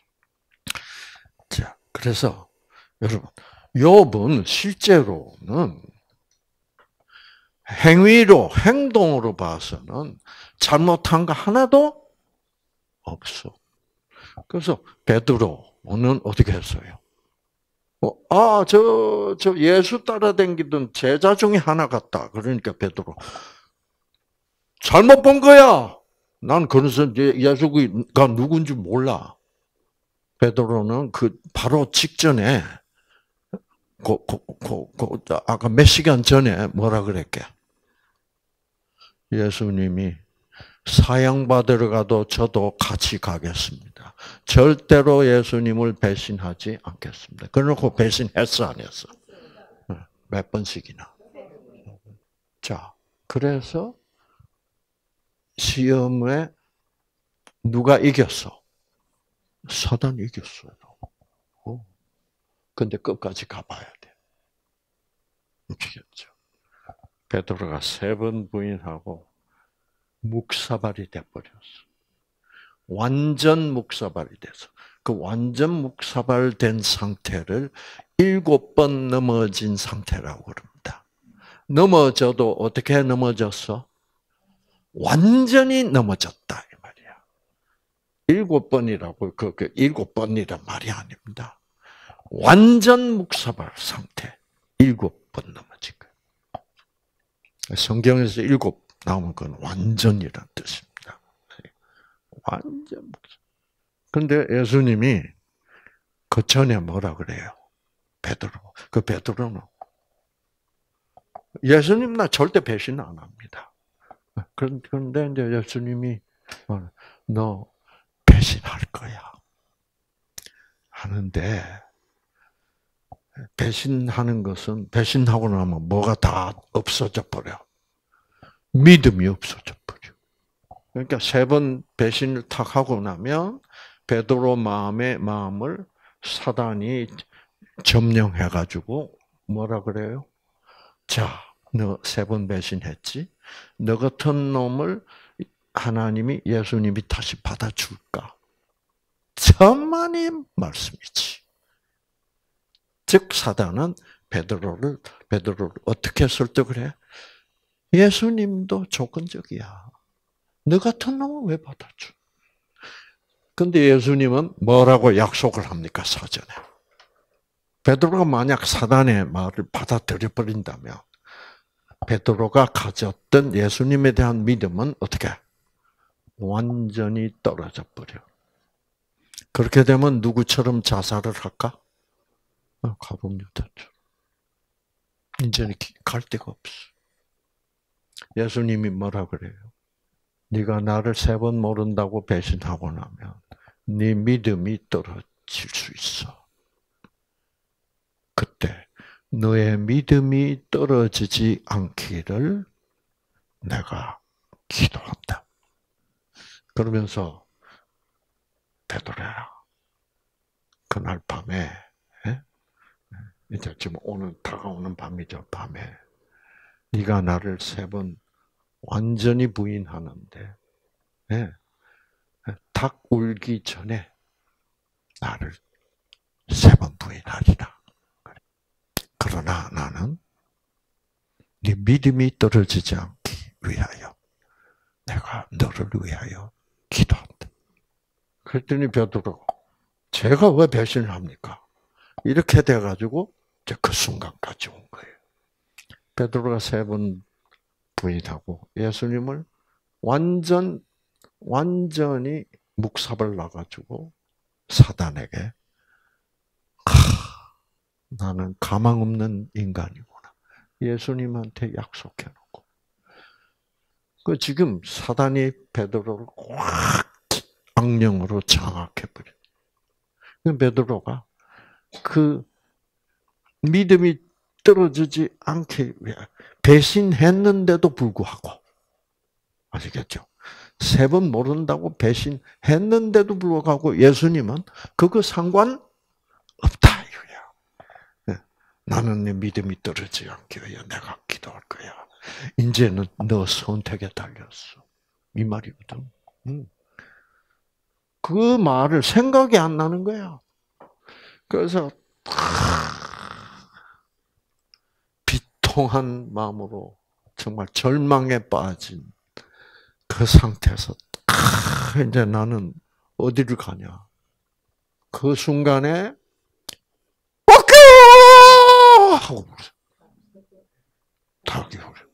자, 그래서 여러분, 욥은 실제로는 행위로, 행동으로 봐서는 잘못한 거 하나도 없어. 그래서 베드로는 어떻게 했어요? 어, 아, 저, 저 예수 따라다니던 제자 중에 하나 같다. 그러니까 베드로 잘못 본 거야. 난 그래서 예수가 누군지 몰라. 베드로는 그 바로 직전에 그, 그, 그, 그, 아까 몇 시간 전에 뭐라 그랬게? 예수님이 사형 받으러 가도 저도 같이 가겠습니다. 절대로 예수님을 배신하지 않겠습니다. 그래놓고 배신했어, 안 했어? 몇 번씩이나. 자, 그래서 시험에 누가 이겼어? 사단이 이겼어요. 근데 끝까지 가봐야 돼. 웃기겠죠. 베드로가 세 번 부인하고 묵사발이 돼버렸어. 완전 묵사발이 돼서 그 완전 묵사발된 상태를 일곱 번 넘어진 상태라고 그럽니다. 넘어져도 어떻게 넘어졌어? 완전히 넘어졌다 이 말이야. 일곱 번이라고 그, 그 일곱 번이란 말이 아닙니다. 완전 묵사발 상태 일곱 번 넘어진 거예요. 성경에서 일곱 나오면 그건 완전이란 뜻입니다. 완전 묵사. 근데 예수님이 그 전에 뭐라 그래요? 베드로. 그 베드로는 예수님 나 절대 배신 안 합니다. 그런데 이제 예수님이 너 배신할 거야 하는데 배신하는 것은 배신하고 나면 뭐가 다 없어져 버려. 믿음이 없어져 버려. 그러니까 세 번 배신을 탁 하고 나면 베드로 마음의 마음을 사단이 점령해 가지고 뭐라 그래요? 자, 너 세 번 배신했지? 너 같은 놈을 하나님이 예수님이 다시 받아줄까? 천만의 말씀이지. 즉 사단은 베드로를 베드로를 어떻게 설득을 해? 예수님도 조건적이야. 너 같은 놈을 왜 받아줘? 근데 예수님은 뭐라고 약속을 합니까? 사전에. 베드로가 만약 사단의 말을 받아들여 버린다면 베드로가 가졌던 예수님에 대한 믿음은 어떻게? 완전히 떨어져 버려. 그렇게 되면 누구처럼 자살을 할까? 가룟 유다처럼. 이제는 갈 데가 없어. 예수님이 뭐라 그래요? 네가 나를 세 번 모른다고 배신하고 나면 네 믿음이 떨어질 수 있어. 그때 너의 믿음이 떨어지지 않기를 내가 기도한다. 그러면서 베드로야, 그날 밤에 이제 지금 오늘 다가오는 밤이죠. 밤에 네가 나를 세 번 완전히 부인하는데 네. 닭 울기 전에 나를 세 번 부인하리라. 그러나 나는 네 믿음이 떨어지지 않기 위하여 내가 너를 위하여 기도한다. 그랬더니 베드로가 제가 왜 배신을 합니까? 이렇게 돼가지고 이제 그 순간까지 온 거예요. 베드로가 세 번 부인하고 예수님을 완전 완전히 묵삽을 놔가지고 사단에게 하, 나는 가망 없는 인간이구나. 예수님한테 약속해놓고 그 지금 사단이 베드로를 확 악령으로 장악해버려. 베드로가 그 믿음이 떨어지지 않게 배신했는데도 불구하고 아시겠죠? 세 번 모른다고 배신했는데도 불구하고 예수님은 그거 상관 없다 이거야. 나는 네 믿음이 떨어지지 않기 위해 내가 기도할 거야. 이제는 너 선택에 달렸어. 이 말이거든. 그 말을 생각이 안 나는 거야. 그래서 비통한 마음으로 정말 절망에 빠진 그 상태에서 이제 나는 어디를 가냐. 그 순간에 닭이 하고 닭이 울어.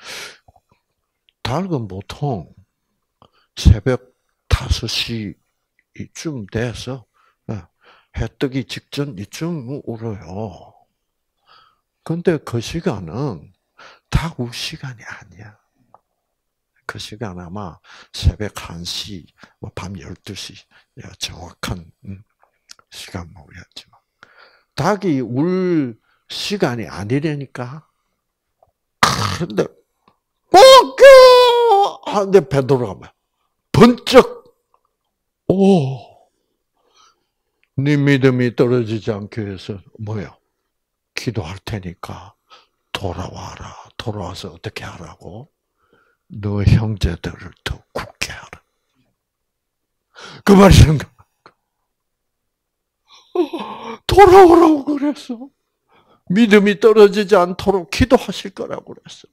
닭은 보통 새벽 다섯 시쯤 돼서 해 뜨기 직전 이쯤 울어요. 근데 그 시간은 닭 울 시간이 아니야. 그 시간 아마 새벽 한 시, 밤 열두 시, 정확한 시간 모르겠지만. 닭이 울 시간이 아니라니까. 근데, 어, 하는데 베드로가 막 번쩍, 오, 네 믿음이 떨어지지 않기 위해서 뭐야? 기도할 테니까 돌아와라. 돌아와서 어떻게 하라고? 너 형제들을 더 굳게 하라. 그 말이 생각. 돌아오라고 그랬어. 믿음이 떨어지지 않도록 기도하실 거라고 그랬어.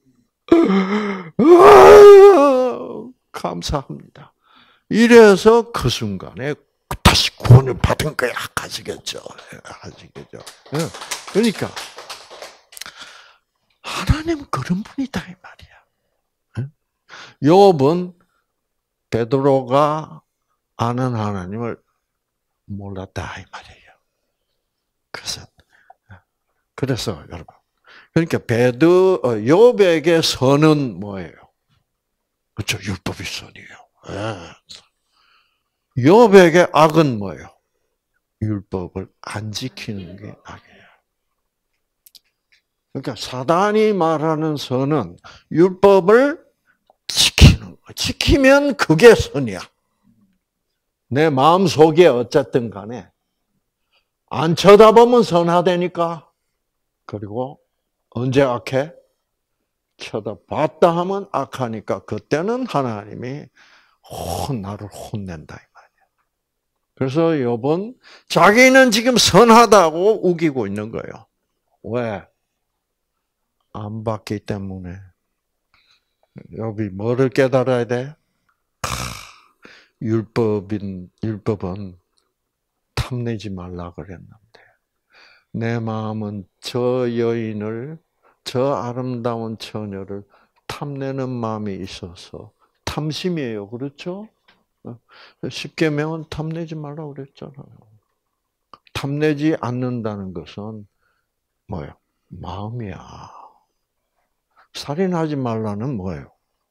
감사합니다. 이래서 그 순간에 다시 구원을 받은 거야. 아시겠죠? 아시겠죠? 그러니까 하나님은 그런 분이다 이 말이야. 욥은 베드로가 아는 하나님을 몰랐다 이 말이에요. 그래서 그래서 여러분, 그러니까 베드 욥에게 선은 뭐예요? 그렇죠, 율법이 선이에요. 욥에게 악은 뭐예요? 율법을 안 지키는 게 악이에요. 그러니까 사단이 말하는 선은 율법을 지키는 거. 지키면 그게 선이야. 내 마음 속에 어쨌든 간에 안 쳐다보면 선하다니까. 그리고 언제 악해? 쳐다봤다 하면 악하니까 그때는 하나님이 혼, 나를 혼낸다 이 말이야. 그래서 욥은 자기는 지금 선하다고 우기고 있는 거예요. 왜? 안 받기 때문에. 욥이 뭐를 깨달아야 돼? 율법인 율법은 탐내지 말라 그랬는데 내 마음은 저 여인을 저 아름다운 처녀를 탐내는 마음이 있어서 탐심이에요. 그렇죠? 십계명은 탐내지 말라고 그랬잖아요. 탐내지 않는다는 것은 뭐예요? 마음이야. 살인하지 말라는 뭐예요?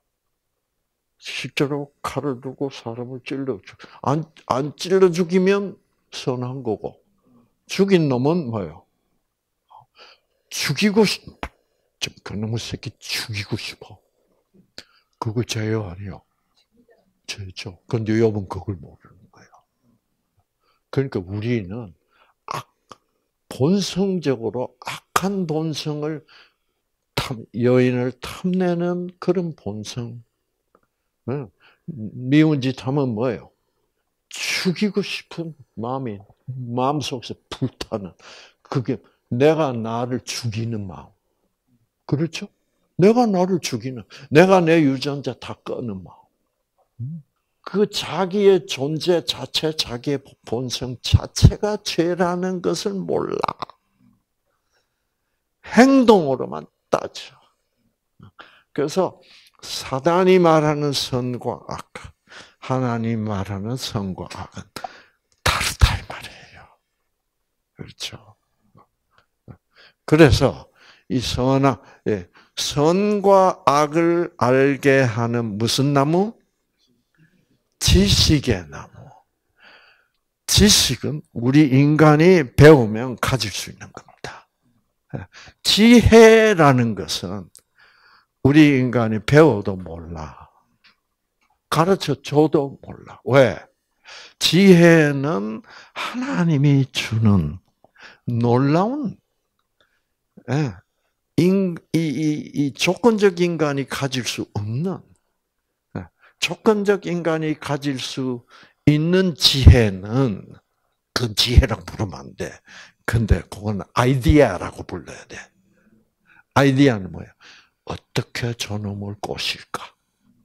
실제로 칼을 두고 사람을 찔러 죽. 안, 안 찔러 죽이면 선한 거고, 죽인 놈은 뭐예요? 죽이고 싶, 그놈의 새끼 죽이고 싶어. 그거 죄요, 아니요? 죄죠. 근데 욥은 그걸 모르는 거예요. 그러니까 우리는 악, 본성적으로 악한 본성을 탐, 여인을 탐내는 그런 본성. 미운 짓 하면 뭐예요? 죽이고 싶은 마음이, 마음속에서 불타는, 그게 내가 나를 죽이는 마음. 그렇죠? 내가 나를 죽이는, 내가 내 유전자 다 끄는 마음. 그 자기의 존재 자체, 자기의 본성 자체가 죄라는 것을 몰라. 행동으로만 따져. 그래서 사단이 말하는 선과 악, 하나님 말하는 선과 악은 다르다 이 말이에요. 그렇죠? 그래서 이 선악, 예, 선과 악을 알게 하는 무슨 나무? 지식의 나무. 지식은 우리 인간이 배우면 가질 수 있는 겁니다. 지혜라는 것은 우리 인간이 배워도 몰라. 가르쳐 줘도 몰라. 왜? 지혜는 하나님이 주는 놀라운, 예, 인, 이, 이, 이 조건적 인간이 가질 수 없는, 예, 조건적 인간이 가질 수 있는 지혜는 그 지혜라고 부르면 안 돼. 근데 그건 아이디어라고 불러야 돼. 아이디어는 뭐예요? 어떻게 저놈을 꼬실까?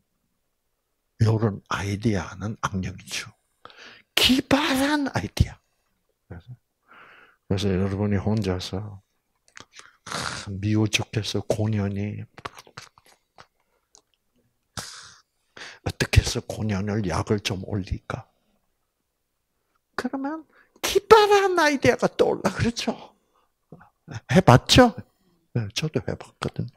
이런 아이디어는 악령이죠. 기발한 아이디어. 그래서, 그래서 여러분이 혼자서 미워 죽겠어 고년이 어떻게 해서 고년을 약을 좀 올릴까? 그러면 기발한 아이디어가 떠올라. 그렇죠? 해봤죠? 네, 저도 해봤거든요.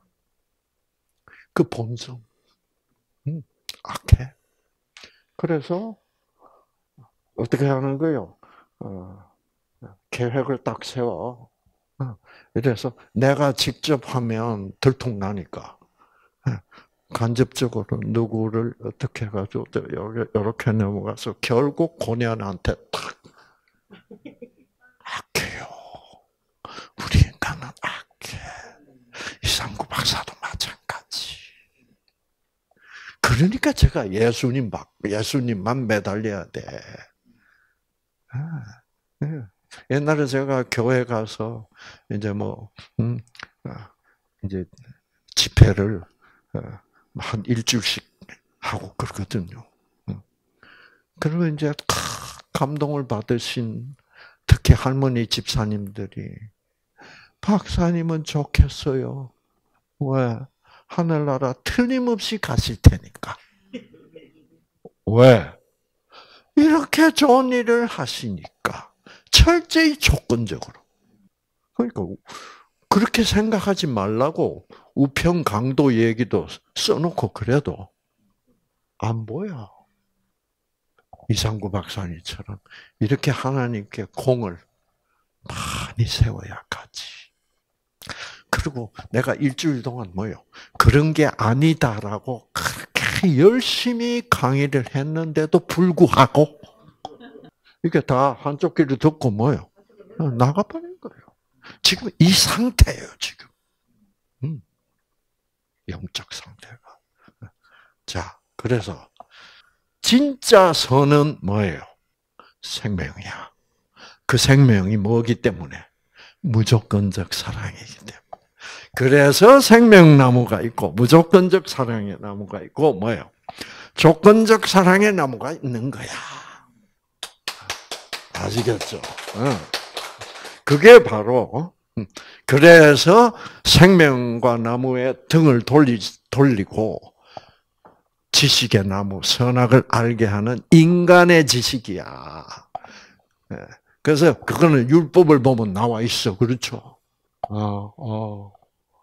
그 본성. 음, 악해. 그래서 어떻게 하는 거예요? 어, 계획을 딱 세워. 어, 이래서 내가 직접 하면 들통나니까 간접적으로 누구를 어떻게 해가지고 이렇게 넘어가서 결국 고년한테 탁 악해요. 우리 인간은 악해. 이상구 박사도 마찬가지. 그러니까 제가 예수님 막 예수님만 매달려야 돼. 아, 네. 옛날에 제가 교회 가서 이제 뭐 음, 아, 이제 집회를 한 일주일씩 하고 그러거든요. 그러면 이제 감동을 받으신 특히 할머니 집사님들이 박사님은 좋겠어요. 왜? 하늘나라 틀림없이 가실 테니까. 왜? 이렇게 좋은 일을 하시니까 철저히 조건적으로. 그러니까 그렇게 생각하지 말라고 우편 강도 얘기도 써놓고 그래도 안 보여. 이상구 박사님처럼 이렇게 하나님께 공을 많이 세워야 가지. 그리고 내가 일주일 동안 뭐요? 그런 게 아니다라고 그렇게 열심히 강의를 했는데도 불구하고 이게 다 한쪽 귀를 듣고 뭐요? 나가버린 거예요. 지금 이 상태예요, 지금. 음, 영적 상태가. 자, 그래서 진짜 선은 뭐예요? 생명이야. 그 생명이 뭐기 때문에? 무조건적 사랑이기 때문에. 그래서 생명나무가 있고 무조건적 사랑의 나무가 있고 뭐예요? 조건적 사랑의 나무가 있는 거야. 아시겠죠? 그게 바로 그래서 생명과 나무의 등을 돌리, 돌리고 지식의 나무, 선악을 알게 하는 인간의 지식이야. 그래서 그거는 율법을 보면 나와 있어. 그렇죠? 어, 어.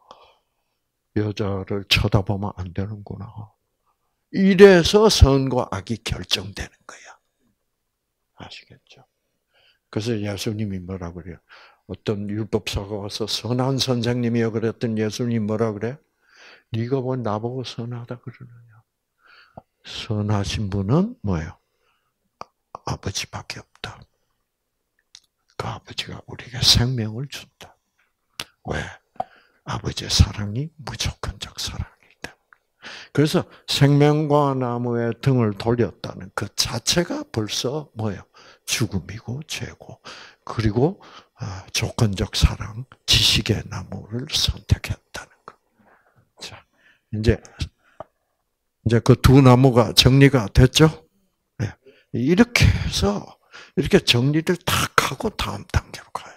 여자를 쳐다보면 안 되는구나. 이래서 선과 악이 결정되는 거야. 아시겠죠? 그래서 예수님이 뭐라 그래요? 어떤 율법사가 와서 선한 선생님이여 그랬더니 예수님 뭐라 그래? 네가 뭐 나보고 선하다 그러느냐? 선하신 분은 뭐예요? 아버지밖에 없다. 그 아버지가 우리에게 생명을 준다. 왜? 아버지의 사랑이 무조건적 사랑이기 때문에. 그래서 생명과 나무의 등을 돌렸다는 그 자체가 벌써 뭐예요? 죽음이고 죄고, 그리고 조건적 사랑, 지식의 나무를 선택했다는 거. 자, 이제 이제 그 두 나무가 정리가 됐죠? 네. 이렇게 해서 이렇게 정리를 탁 하고 다음 단계로 가야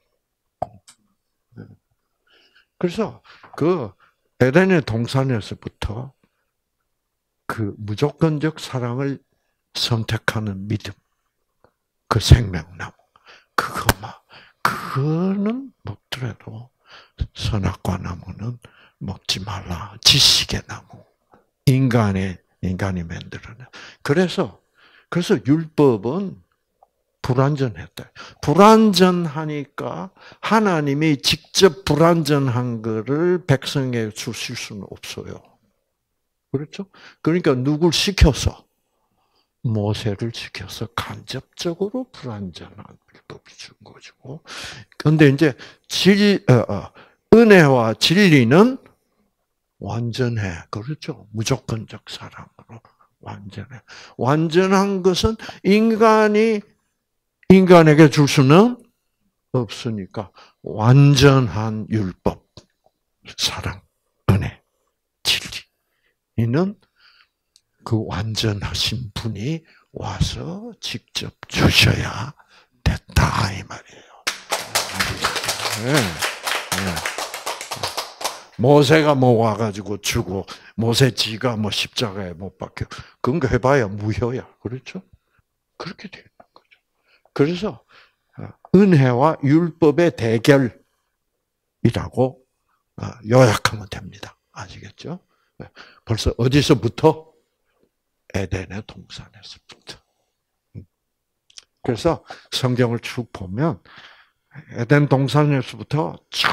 돼. 그래서 그 에덴의 동산에서부터 그 무조건적 사랑을 선택하는 믿음, 그 생명나무, 그거만, 그거는 먹더라도 선악과 나무는 먹지 말라. 지식의 나무, 인간의 인간이 만들어낸. 그래서 그래서 율법은 불완전했다. 불완전하니까 하나님이 직접 불완전한 것을 백성에게 주실 수는 없어요. 그렇죠? 그러니까 누굴 시켜서? 모세를 시켜서 간접적으로 불완전한 율법을 준 거죠. 그런데 이제 질, 어, 어, 은혜와 진리는 완전해. 그렇죠? 무조건적 사랑으로 완전해. 완전한 것은 인간이 인간에게 줄 수는 없으니까 완전한 율법, 사랑, 은혜, 진리. 이는 그 완전하신 분이 와서 직접 주셔야 됐다 이 말이에요. 네. 네. 모세가 뭐 와가지고 주고 모세 지가 뭐 십자가에 못 박혀 그런 거 해봐야 무효야. 그렇죠? 그렇게 되는 거죠. 그래서 은혜와 율법의 대결이라고 요약하면 됩니다. 아시겠죠? 벌써 어디서부터? 에덴의 동산에서부터. 그래서 성경을 쭉 보면 에덴 동산에서부터 쫙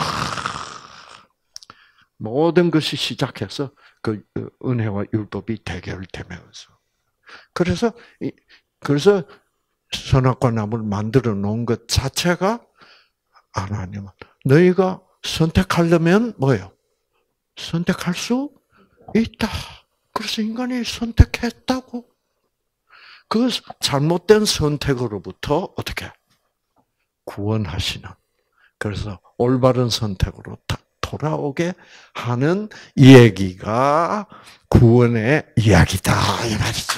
모든 것이 시작해서 그 은혜와 율법이 대결되면서 그래서 그래서 선악과 나무를 만들어 놓은 것 자체가 하나님은 너희가 선택하려면 뭐예요? 선택할 수 있다. 그래서 인간이 선택했다고. 그 잘못된 선택으로부터 어떻게 구원하시는. 그래서 올바른 선택으로 돌아오게 하는 이 얘기가 구원의 이야기다 이 말이죠.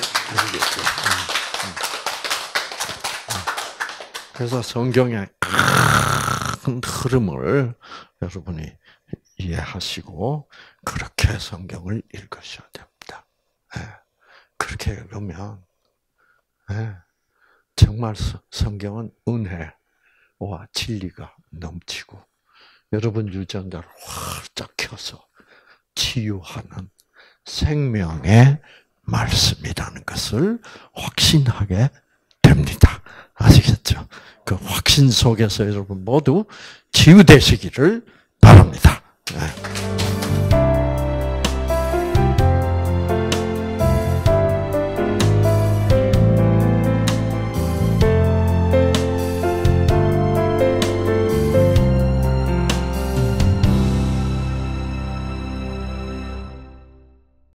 그래서 성경의 큰 흐름을 여러분이 이해하시고 그렇게 성경을 읽으셔야 됩니다. 그렇게 읽으면 정말 성경은 은혜와 진리가 넘치고 여러분 유전자를 활짝 켜서 치유하는 생명의 말씀이라는 것을 확신하게 됩니다. 아시겠죠? 그 확신 속에서 여러분 모두 치유되시기를 바랍니다.